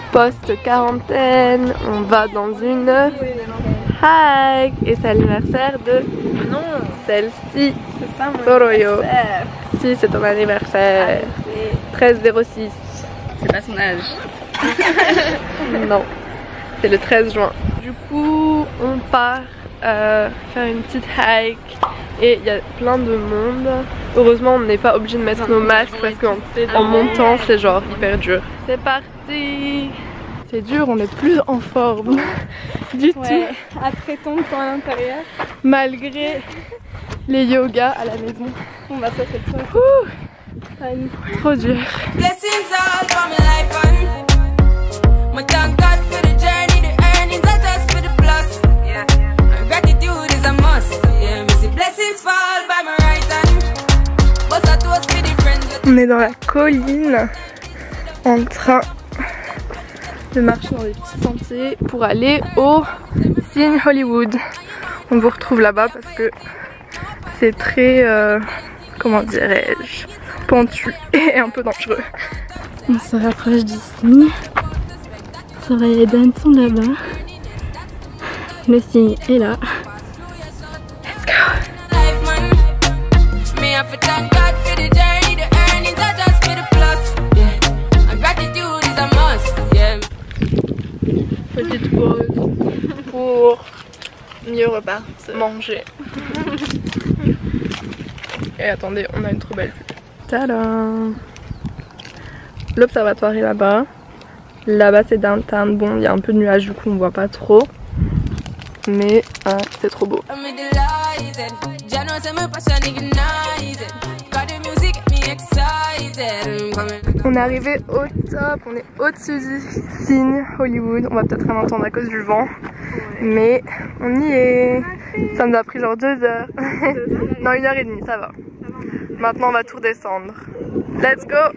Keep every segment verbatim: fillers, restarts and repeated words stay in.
post-quarantaine, on va dans une hike et c'est l'anniversaire de Non, celle-ci, c'est pas mon Soroyo. anniversaire. Si, c'est ton anniversaire. treize zéro six. C'est pas son âge. Non, c'est le treize juin. Du coup, on part euh, faire une petite hike et il y a plein de monde. Heureusement, on n'est pas obligé de mettre nos masques parce qu'en montant, c'est genre hyper dur. C'est parti! C'est dur, on n'est plus en forme du tout. Ouais, après ton temps à l'intérieur. Malgré les yogas à la maison. On va passer le temps. Ouh, trop dur. Blessings all for my life and my thank God for the journey, the earnings are just for the plus. Yeah, and gratitude is a must. Yeah, me see blessings fall by my right hand, but I toast for the friends. On est dans la colline en train de marcher dans des petits sentiers pour aller au Cine Hollywood. On vous retrouve là-bas parce que c'est très, euh, comment dirais-je, pentu et un peu dangereux. On se rapproche d'ici. Les dames sont là-bas. Le signe est là. Let's go! Petite pause pour mieux repartir manger. Et attendez, on a une trop belle vue. Tadam! L'observatoire est là-bas. Là-bas c'est downtown. Bon, il y a un peu de nuages, du coup on voit pas trop. Mais euh, c'est trop beau. On est arrivé au top, on est au-dessus du Cine Hollywood. On va peut-être rien entendre à cause du vent, mais on y est. Ça nous a pris genre deux heures. Non, une heure et demie, ça va. Maintenant on va tout redescendre. Let's go!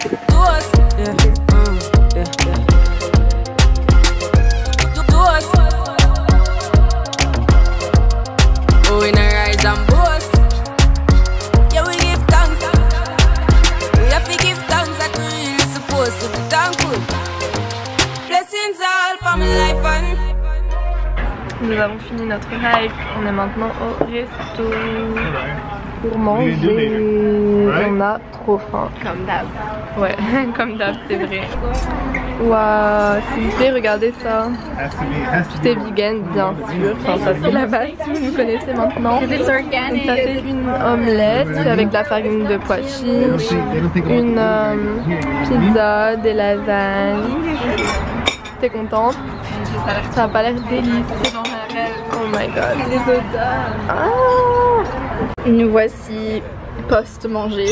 Nous avons fini notre hike, on est maintenant au resto pour manger. On a trop faim. Comme d'hab. Ouais, comme d'hab, c'est vrai. Waouh, s'il vous plaît, regardez ça. Tout est vegan, bien sûr. Enfin, ça c'est la base si vous nous connaissez maintenant. Donc, ça c'est une omelette avec de la farine de pois chiches, une euh, pizza, des lasagnes. T'es contente? Ça a pas l'air délicieux. Oh my god. Les odeurs. Ah. Nous voici post-manger.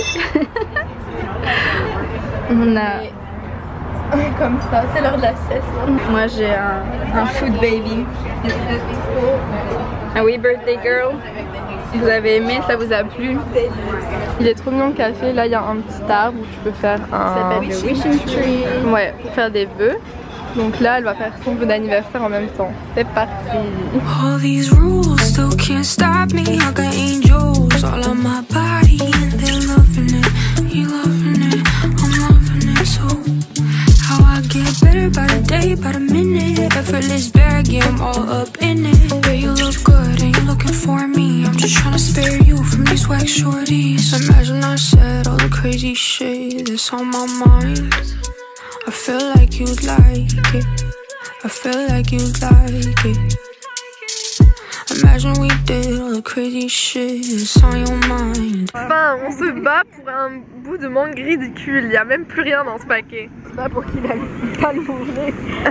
On a... Comme ça, c'est l'heure de la sieste. Moi j'ai un, un food baby. Ah oui, birthday girl. Vous avez aimé, ça vous a plu? Il est trop mignon le café. Là, il y a un petit arbre où tu peux faire un... Ça s'appelle le wishing tree. Ouais, pour faire des vœux. Donc là, elle va faire son vœu d'anniversaire en même temps. C'est parti. All these rules still can't stop me. I got angels all on my body and they're loving it. You loving it, I'm loving it too. How I get better by the day, by the minute. Effortless bag, yeah, I'm all up in it. Yeah, you look good and you're looking for me. I'm just trying to spare you from these wax shorties. Imagine I said all the crazy shit that's on my mind. I feel like you'd like it. I feel like you'd like it. Imagine we did all the crazy shit that's on your mind. Enfin, on se bat pour un bout de mangue ridicule. Il n'y a même plus rien dans ce paquet. C'est pas pour qu'il aime pas le manger.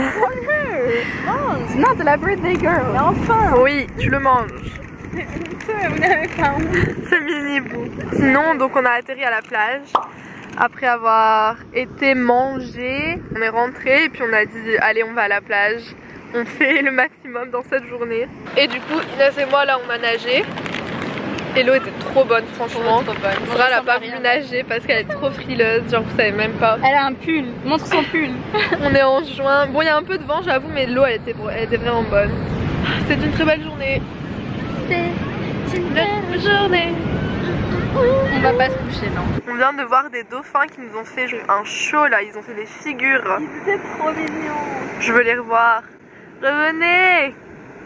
Oh, non, c'est la birthday girl. Mais enfin. Oui, tu le manges. Vous n'avez pas honte. C'est mini bout. Sinon, donc on a atterri à la plage. Après avoir été mangé, on est rentré et puis on a dit allez on va à la plage. On fait le maximum dans cette journée. Et du coup Inès et moi là on a nagé. Et l'eau était trop bonne franchement. Trop bonne. Sora elle a pas voulu nager parce qu'elle est trop frileuse, genre vous savez même pas. Elle a un pull, montre son pull. On est en juin, bon il y a un peu de vent j'avoue mais l'eau elle était, elle était vraiment bonne. C'est une très belle journée. C'est une belle journée. On va pas se coucher, non. On vient de voir des dauphins qui nous ont fait un show là, ils ont fait des figures. Ils étaient trop mignons. Je veux les revoir. Revenez.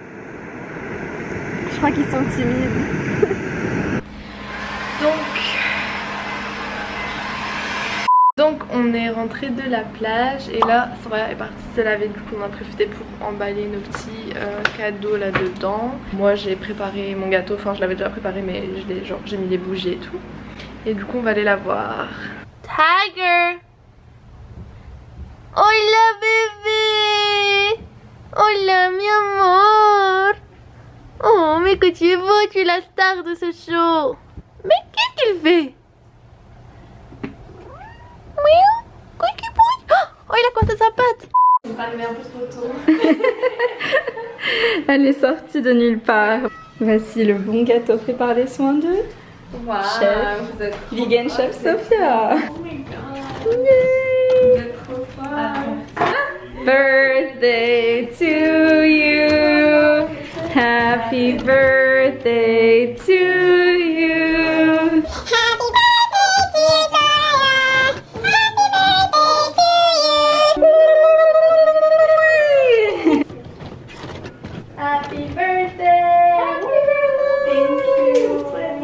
Je crois qu'ils sont timides. Donc... Donc on est rentré de la plage et là Soraya est partie se laver, du coup on a profité pour emballer nos petits euh, cadeaux là dedans. Moi j'ai préparé mon gâteau, enfin je l'avais déjà préparé mais j'ai mis les bougies et tout. Et du coup on va aller la voir. Tiger! Hola bébé! Hola mi amor! Oh mais que tu es beau, tu es la star de ce show! Mais qu'est-ce qu'il fait? Oh, il a corté sa patte. Je vais pas arriver un peu trop tôt. Elle est sortie de nulle part. Voici le bon gâteau fait par les soins de wow, chef, vous êtes vegan chef Sophia. Oh my god. Yay. Vous êtes trop fort. Birthday to you. Happy birthday to you. Happy birthday! Thank you!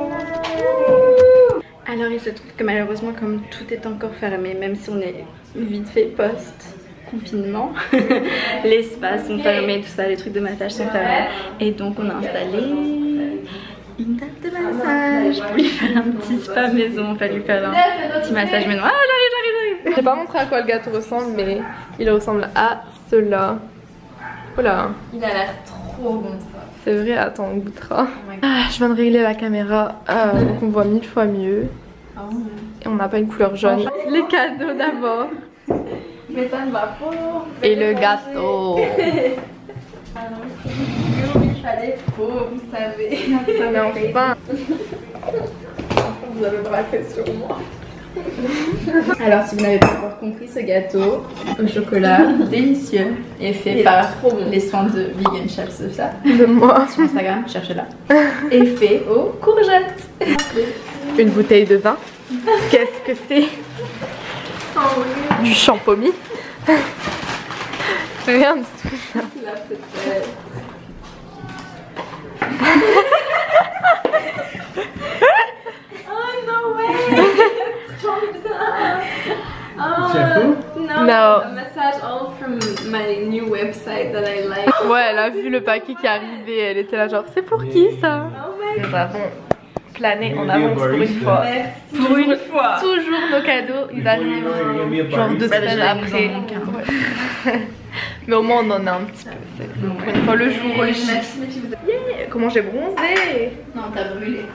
Alors il se trouve que malheureusement comme tout est encore fermé, même si on est vite fait post-confinement, les spas sont fermés, tout ça, les trucs de massage sont fermés. Et donc on a installé une table de massage pour lui faire un petit spa maison, on va lui faire un petit massage maison. Ah j'arrive, j'arrive, j'arrive! Je vais pas montrer à quoi le gâteau ressemble, mais il ressemble à cela. Voilà. Il a l'air trop bon ça. C'est vrai, attends, on goûtera. Ah, je viens de régler la caméra, euh, donc on voit mille fois mieux. Et on n'a pas une couleur jaune. Les cadeaux d'abord. Mais ça ne va pas. Et le gâteau. Il fallait faux, vous savez. Mais enfin. Vous avez braqué sur moi. Alors si vous n'avez pas encore compris, ce gâteau au chocolat délicieux est fait par les soins de Vegan Chef Sophia de moi sur Instagram, cherchez-la, est fait aux courgettes. Une bouteille de vin. Qu'est-ce que c'est? Du champomis. Rien du tout ça. Là peut-être. Oh no way. Oh, no, no. A message all from my new website that I like. Ouais, elle a vu le paquet qui est arrivé, elle était là genre c'est pour qui ça? Oh my God. Nous avons plané en avance pour une fois. Merci. Pour une fois. Toujours nos cadeaux, ils arrivent genre deux semaines après. Ouais. Mais au moins on en a un petit peu. Pour une fois le jour. Le yeah. Comment j'ai bronzé? Non, t'as brûlé.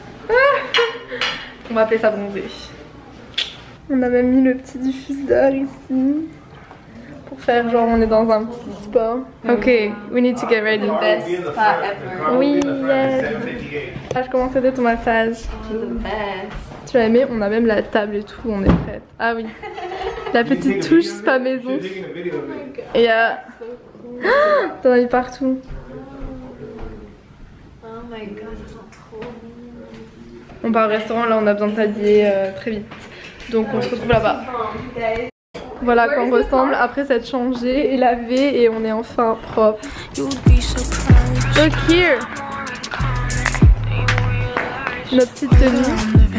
On va appeler ça bronzé. On a même mis le petit diffuseur ici pour faire genre on est dans un petit spa. Ok, we need to get ready. Best spa ever. Oui, yes. Ah, je commence à faire ton massage. The best. Tu as aimé? On a même la table et tout, on est prête. Ah oui, la petite touche spa maison. Et il y a... Ah, t'en as mis partout. Oh my god, ça sent trop bon. On part au restaurant, là on a besoin de s'habiller euh, très vite. Donc on se retrouve là-bas. Voilà à quoi on ressemble après s'être changé et lavé et on est enfin propre. Look here! Notre petite tenue.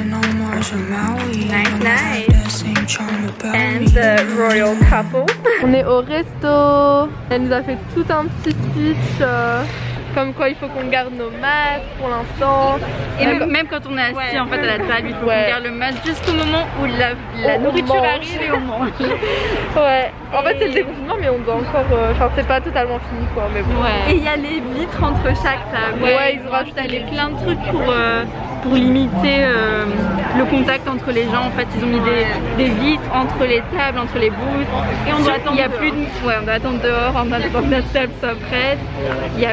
Nice, nice. And the royal couple. On est au resto. Elle nous a fait tout un petit speech. Euh, Comme quoi il faut qu'on garde nos masques pour l'instant. Et même, même quand on est assis ouais. en fait à la table, il faut ouais. qu'on garde le masque jusqu'au moment où la, la on nourriture mange. arrive et on mange. Ouais. En et... fait c'est le déconfinement mais on doit encore... Enfin euh, c'est pas totalement fini quoi. Mais bon. Ouais. Et il y a les vitres entre chaque table. Ouais, ouais ils ont rajouté plein de trucs pour, euh, pour limiter euh, le contact entre les gens. En fait ils ont mis des, des vitres entre les tables, entre les booths. Et on doit attendre, y a plus de... ouais, on doit attendre dehors en attendant que notre table soit prête. Il n'y a plus de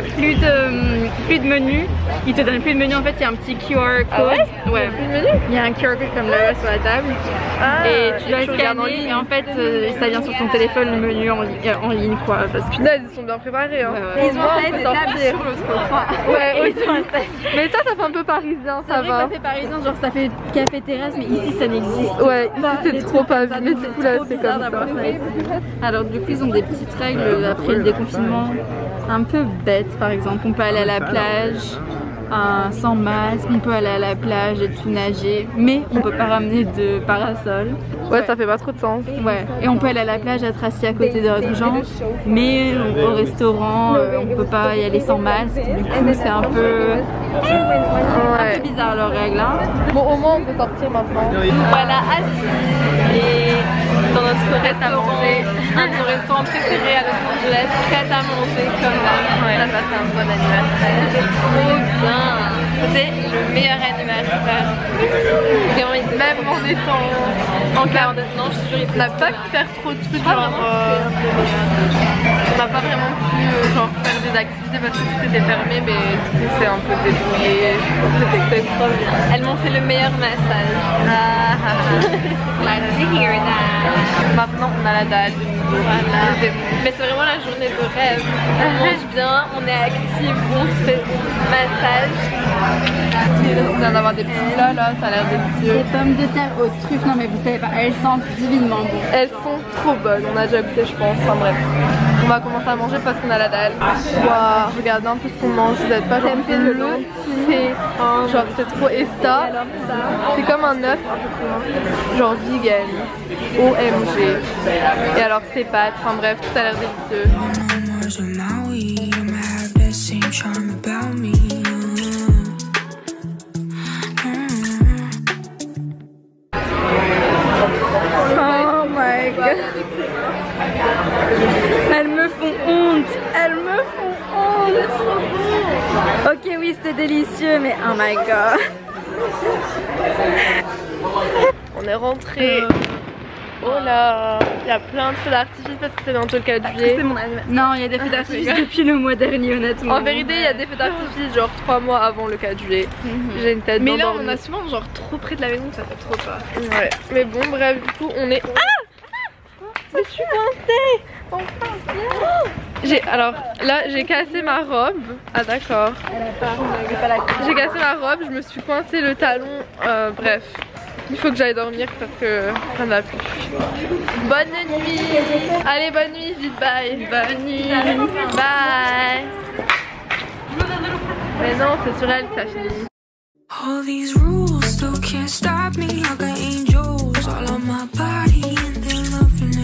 de, plus de menu. Il te donne plus de menu, en fait il y a un petit Q R code. Ah ouais, ouais. Il y a un Q R code comme là sur la table. Ah, et tu dois et tu regardes en scanner ligne. et en fait euh, ça vient sur ton téléphone le menu en, li en ligne quoi. Parce que Là, ils sont bien préparés. Hein. ouais, ouais. Ils ont fait des tables sur le sofa. Ouais, ils ont installé. Mais ça, ça fait un peu parisien, ça vrai va. que ça fait parisien, genre ça fait café terrasse, mais ici ça n'existe Ouais, pas. c'est trop pas vu, mais du coup là c'est comme ça. ça. Alors du coup ils ont des petites règles après le déconfinement, un peu bêtes. Par exemple, on peut aller à la plage euh, sans masque, on peut aller à la plage et tout nager, mais on peut pas ramener de parasol. Ouais, ça fait pas trop de sens. Ouais, et on peut aller à la plage, être assis à côté d'autres gens, mais au restaurant, euh, on peut pas y aller sans masque. Du coup, c'est un peu, Ouais. un peu bizarre leurs règles. Hein. Bon, au moins on peut sortir maintenant. Voilà, assis et dans notre restaurant, un de nos restaurants préférés à Los Angeles, prête à manger comme là. Ouais. On a passé un bon anniversaire. C'était trop bien. C'était le meilleur anniversaire. Même en étant en garde. Non, je te jure, On n'a pas pu faire trop de trucs, genre euh, on n'a pas vraiment pu euh, genre faire des activités parce que tout était fermé, mais du coup c'est un peu débrouillé. C'était peut-être trop bien. elles m'ont fait le meilleur massage. Ah, ah, ah. Glad to hear that. Maintenant on a la dalle de nouveau. Voilà. Mais c'est vraiment la journée de rêve. On mange bien, on est actif, on se fait des massages. On vient d'avoir des petits plats là, ça a l'air délicieux. Les pommes de terre aux truffes, non mais vous savez pas, elles sentent divinement bon. Elles sont trop bonnes, on a déjà goûté je pense, enfin bref. On va commencer à manger parce qu'on a la dalle. Waouh, regardez un peu ce qu'on mange, vous n'êtes pas genre bleu, c'est genre c'est trop, et ça, c'est comme un œuf, genre vegan, O M G. Et alors c'est pâtes, enfin bref, tout a l'air délicieux. Oh my god. Elles me font honte. Elles me font honte. Ok oui c'était délicieux mais oh my god. On est rentré. Oh là, il y a plein de feux d'artifice parce que c'est bientôt le quatre juillet. C'est mon anniversaire. Non, il y a des feux d'artifice depuis le mois dernier honnêtement. En vérité, il y a des feux d'artifice genre trois mois avant le quatre juillet. Mm-hmm. J'ai une tête mais là d'endormie. on a souvent genre trop près de la maison, ça fait trop peur. Ouais, mais bon bref, du coup on est... Ah, je suis coincée. J'ai alors là j'ai cassé ma robe. Ah d'accord. J'ai cassé ma robe, je me suis coincé le talon. Euh, bref, il faut que j'aille dormir parce que ça ne va plus. Bonne nuit. Allez bonne nuit, dites bye. Bonne nuit. Bye. Mais non, c'est sur elle que ça finit. All these rules still can't stop me.